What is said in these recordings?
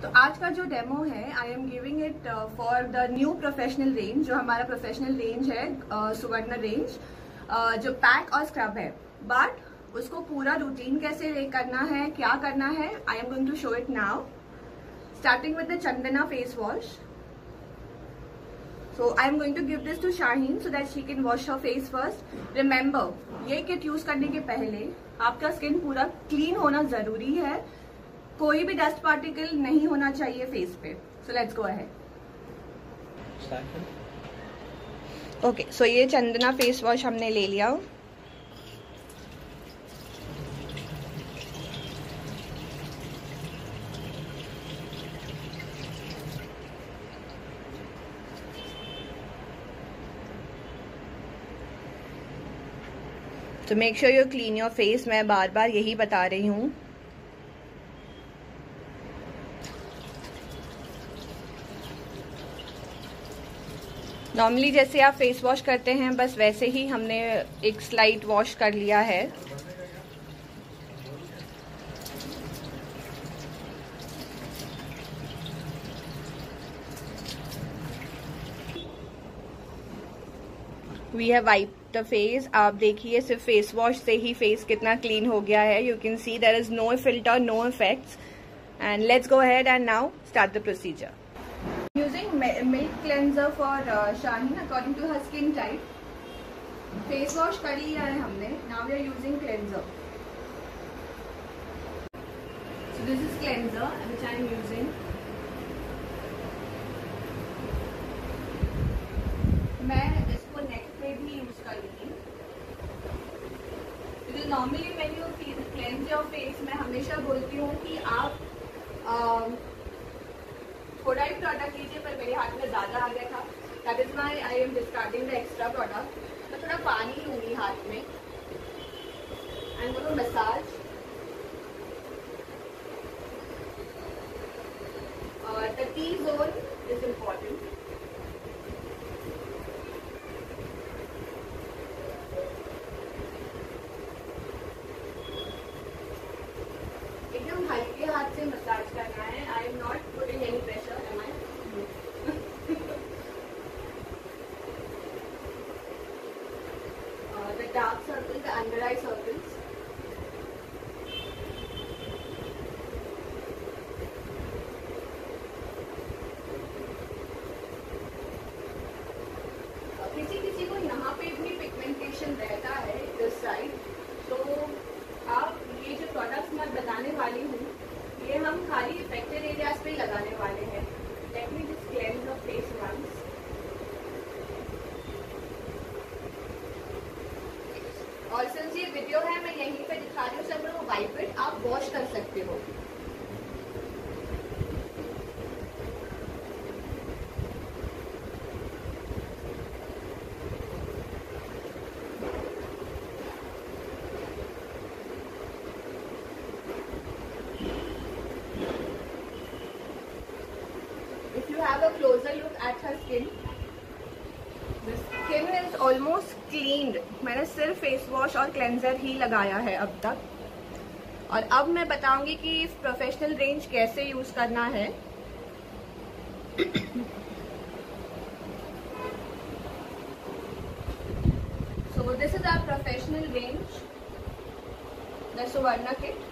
तो आज का जो डेमो है I am giving it for the new professional range, जो हमारा प्रोफेशनल रेंज है सुवर्ण रेंज, जो पैक और स्क्रब है। बट उसको पूरा रूटीन कैसे करना है, क्या करना है, I am going to show it now, starting with the Chandana face wash. So I am going to give this to Shaheen so that she can wash her face first. Remember, ये kit use करने के पहले आपका skin पूरा clean होना जरूरी है, कोई भी डस्ट पार्टिकल नहीं होना चाहिए फेस पे। So let's go ahead. Okay, so ये चंदना फेस वॉश हमने ले लिया। तो make sure you clean your face, मैं बार बार यही बता रही हूँ। नॉर्मली जैसे आप फेस वॉश करते हैं बस वैसे ही हमने एक स्लाइट वॉश कर लिया है। We have wipe the face. आप देखिए सिर्फ फेस वॉश से ही फेस कितना क्लीन हो गया है। You can see there is no filter, no effects. And let's go ahead and now start the procedure. Using milk cleanser for Shaheen according to her skin type. Face wash कर लिया है हमने, now we are using cleanser. So this is cleanser which I am using. मैं इसको neck पे भी use करूंगी। Normally when you cleanse your face, मैं हमेशा बोलती हूँ कि आप थोड़ा ही प्रोडक्ट लीजिए, पर मेरे हाथ में ज्यादा आ गया था, that is why I am discarding the extra product. मैं थोड़ा पानी लूंगी हाथ में एंड गोइंग टू मसाज। और the T zone is important. हल्के हाथ से मसाज करना है। I am not putting any pressure, am I? The dark circle, the under eye circles. किसी किसी को यहाँ पे भी पिगमेंटेशन रहता है दिस साइड, तो आप ये जो प्रोडक्ट्स मैं बताने वाली हूँ ये हम खाली इफेक्टेड एरियाज पे लगाने वाले हैं। Let me just cleanse the face once. और सिंस ये वीडियो है मैं यहीं पे दिखा रही हूँ, सब लोग वाइप इट, आप वॉश कर सकते हो। If you have a closer look at her skin, the skin is almost cleaned. मैंने सिर्फ फेस वॉश और क्लेंजर ही लगाया है अब तक, और अब मैं बताऊंगी कि प्रोफेशनल रेंज कैसे यूज करना है। So this is our professional range, the Suvarna kit.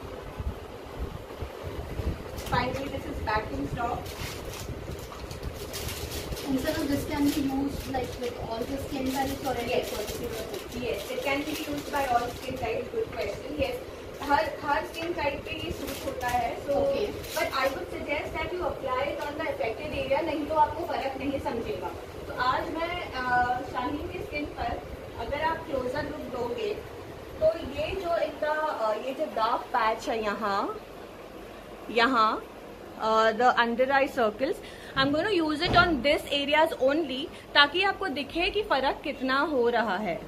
Finally, this is back in stock. Instead of this can be used like with all the skin types or any particular? Yes, it can be used by all skin types. Good question. Yes, her skin type पे ये suit होता है. So, okay. But I would suggest that you apply it on the affected area, नहीं तो आपको फर्क नहीं समझेगा. तो आज मैं शाहीन की स्किन पर अगर आप क्लोजर लुक दोगे तो ये जो इनका ये जो डार्क पैच है यहाँ the under eye circles, I'm going to use it on this areas only, ताकि आपको दिखे कि फर्क कितना हो रहा है।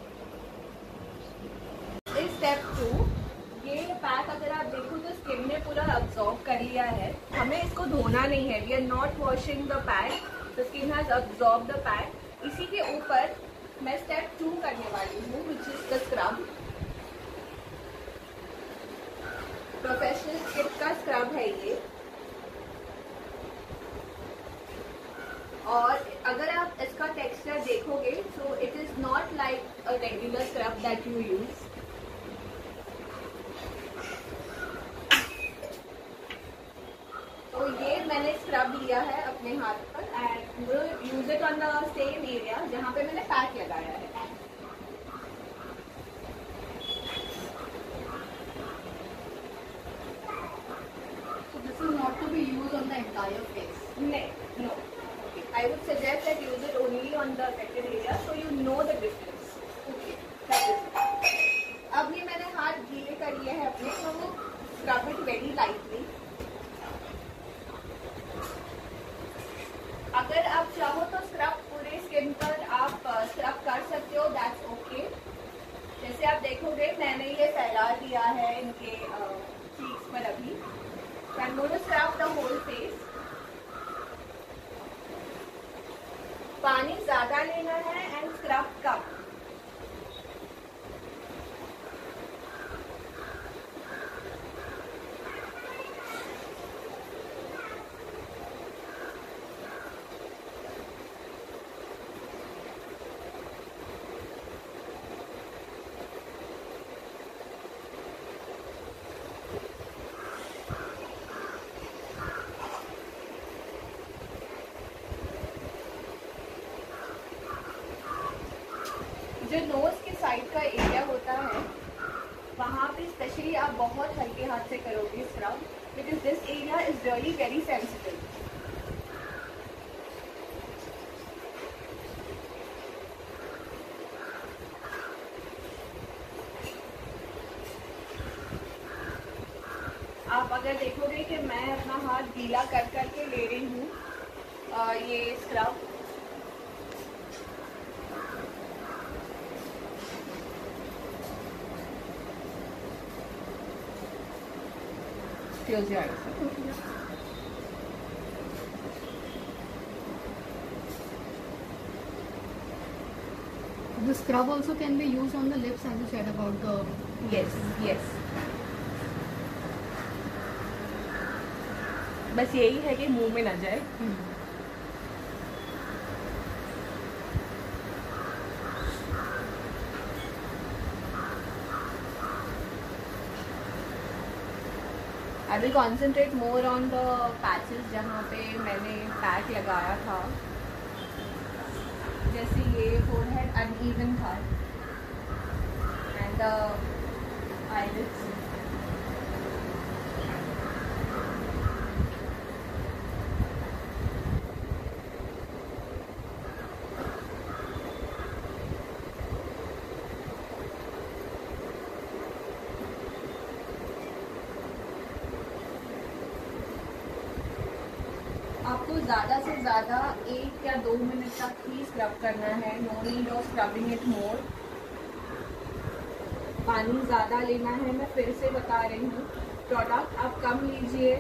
स्टेप 2, ये पैक अगर आप देखो तो स्किन ने पूरा अब्सॉर्ब कर लिया है, हमें इसको धोना नहीं है। We are not washing the pack, the skin has absorb the pack. इसी के ऊपर मैं स्टेप 2 करने वाली हूँ, which is the scrub. Professional kit का स्क्रब है ये। टेक्सचर देखोगे तो it is not like a regular scrub that you use. तो ये मैंने स्क्रब लिया है अपने हाथ पर and use it on the same area जहाँ पे मैंने पैक लगाया है। So this is not to be used on the entire face. No. I would suggest that use it only on the affected area so you know the difference. Okay, that is it. अब ये मैंने हाथ गीले कर लिए हैं अपने, तो वो scrub it very lightly. अगर आप चाहो तो स्क्रब पूरे स्किन पर आप स्क्रब कर सकते हो, दैट्स ओके। जैसे आप देखोगे मैंने ये फैला दिया है इनके चीक्स पर अभी। So I'm going to scrub the whole face. पानी ज्यादा लेना है एंड स्क्रब कम। जो नोज के साइड का एरिया होता है वहाँ पे स्पेशली आप बहुत हल्के हाथ से करोगे scrub, because this area is really very sensitive. आप अगर देखोगे कि मैं अपना हाथ गीला कर करके ले रही हूँ ये scrub, close your eyes. The scrub also can be used on the lips, as you said about the. Yes. बस यही है कि मुंह में ना जाए। I will concentrate more on the patches जहाँ पे मैंने पैक लगाया था। जैसे ये forehead uneven था and the eyelids। आपको ज़्यादा से ज़्यादा 1 या 2 मिनट तक ही स्क्रब करना है, no need of scrubbing it more. पानी ज़्यादा लेना है, मैं फिर से बता रही हूँ। प्रोडक्ट आप कम लीजिए।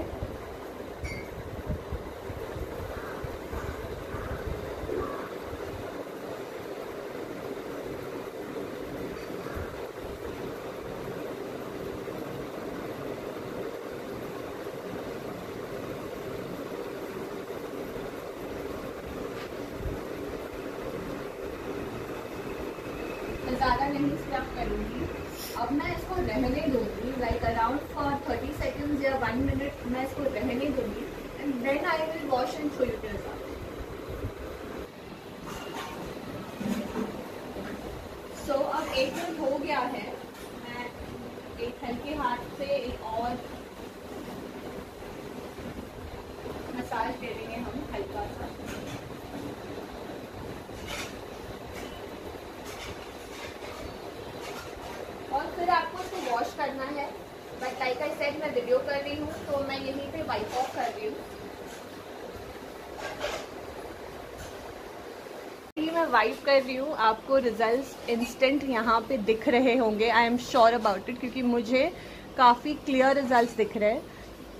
ज़्यादा नहीं स्क्रब करूँगी। अब मैं इसको रहने दूँगी लाइक अराउंड फॉर 30 सेकेंड्स या 1 मिनट मैं इसको रहने दूँगी and then I will wash and show you the result. So अब 1 मिनट हो गया है, मैं एक हल्के हाथ से एक और मसाज दे देंगे हम हल्का सा। और फिर आपको इसको वॉश करना है, बट लाइक आई सेड मैं वीडियो कर रही हूँ तो मैं यहीं पे वाइप ऑफ कर रही हूँ। मैं वाइप कर रही हूँ, आपको रिजल्ट्स इंस्टेंट यहाँ पे दिख रहे होंगे। I am sure about it, क्योंकि मुझे काफ़ी क्लियर रिजल्ट्स दिख रहे हैं।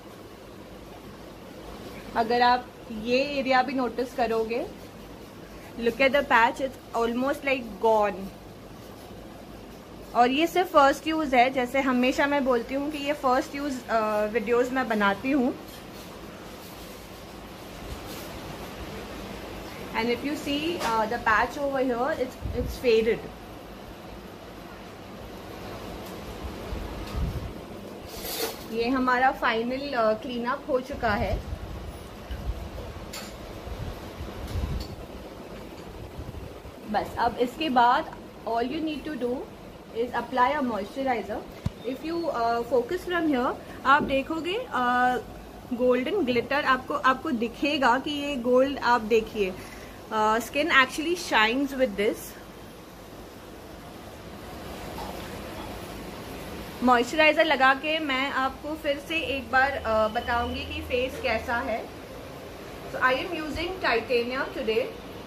अगर आप ये एरिया भी नोटिस करोगे, look at the patch, it's almost like gone. और ये सिर्फ फर्स्ट यूज़ है, जैसे हमेशा मैं बोलती हूँ कि ये फर्स्ट यूज़ वीडियोस मैं बनाती हूँ। and if you see the patch over here, it's faded. ये हमारा फाइनल क्लीन अप हो चुका है. बस अब इसके बाद all you need to do is apply a moisturizer. If you focus from here, आप देखोगे गोल्डन ग्लिटर आपको दिखेगा कि ये गोल्ड. आप देखिए skin actually shines with this. Moisturizer लगा के मैं आपको फिर से एक बार बताऊंगी कि फेस कैसा है. So I am using titanium today.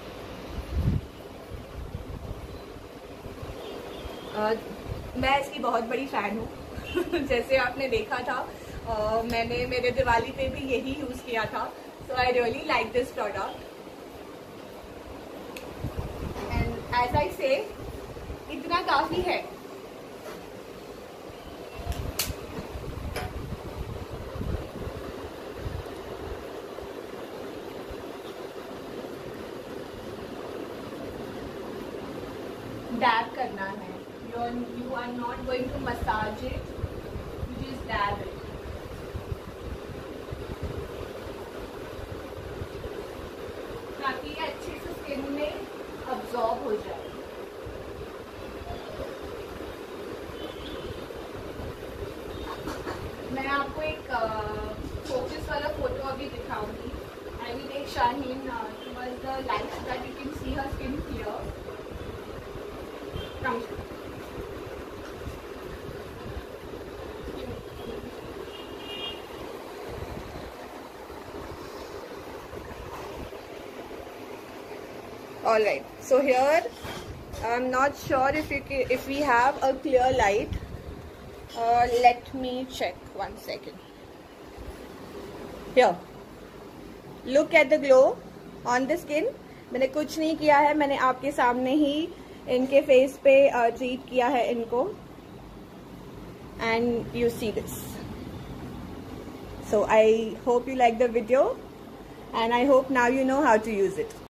मैं इसकी बहुत बड़ी फैन हूँ. जैसे आपने देखा था मैंने मेरे दिवाली पे भी यही यूज किया था. So I really like this product. And as I say इतना काफी है. डैब करना है. You are not going to massage it. You just dab it. ताकि ये अच्छे से स्किन में अब्सॉर्ब हो जाए. मैं आपको एक फोकस वाला फोटो अभी दिखाऊंगी. I will take Shaheen towards the light so that you can see her skin clear. Come. All right. So here, I'm not sure if we have a clear light. Let me check 1 second. Here. Look at the glow on the skin. मैंने कुछ नहीं किया है. मैंने आपके सामने ही इनके face पे ट्रीट किया है इनको. And you see this. So I hope you like the video, and I hope now you know how to use it.